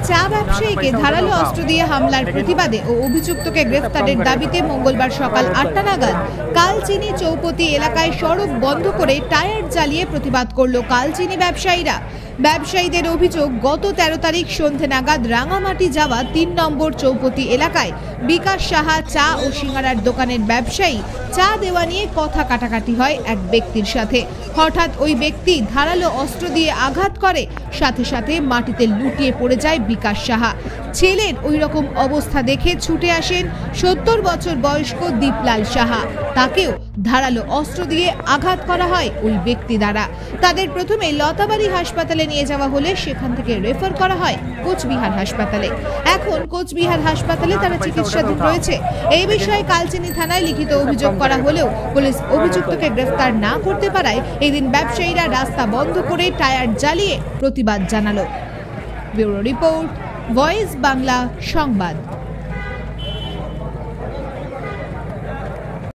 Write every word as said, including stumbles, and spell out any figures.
চা ব্যবসায়ীকে ধারালো অস্ত্র দিয়ে হামলার প্রতিবাদে ও অভিযুক্তকে গ্রেফতারের দাবিতে মঙ্গলবার সকাল আটটা নাগাদ কালচিনি চৌপতি এলাকায় সড়ক বন্ধ করে টায়ার জ্বালিয়ে প্রতিবাদ করল কালচিনি ব্যবসায়ীরা। ব্যবসায়ীদের অভিযোগ, গত তেরো তারিখ সন্ধে নাগাদ রাঙামাটি যাওয়া তিন নম্বর চৌপতি এলাকায় বিকাশ সাহা চা ও সিঙ্গারার দোকানের ব্যবসায়ী চা দেওয়া নিয়ে কথা কাটাকাটি হয় এক ব্যক্তির সাথে। হঠাৎ ওই ব্যক্তি ধারালো অস্ত্র দিয়ে আঘাত করে, সাথে সাথে মাটিতে লুটিয়ে পড়ে যায় বিকাশ সাহা। ছেলের ওই রকম অবস্থা দেখে ছুটে আসেন সত্তর বছর বয়স্ক দীপলাল সাহা। তাকেও ধারালো অস্ত্র দিয়ে আঘাত করা হয় ওই ব্যক্তি দ্বারা। তাদের প্রথমে লতাবাড়ি হাসপাতালে নিয়ে যাওয়া হলে সেখান থেকে রেফার করা হয় কোচবিহার হাসপাতালে। এখন কোচবিহার হাসপাতালে তারা চিকিৎসাধীন রয়েছে। এই বিষয়ে কালচিনি থানায় লিখিত অভিযোগ করা হলেও পুলিশ অভিযুক্তকে গ্রেফতার না করতে পারায় এদিন ব্যবসায়ীরা রাস্তা বন্ধ করে টায়ার জ্বালিয়ে প্রতিবাদ জানালো। ব্যুরো রিপোর্ট, ভয়েস বাংলা সংবাদ।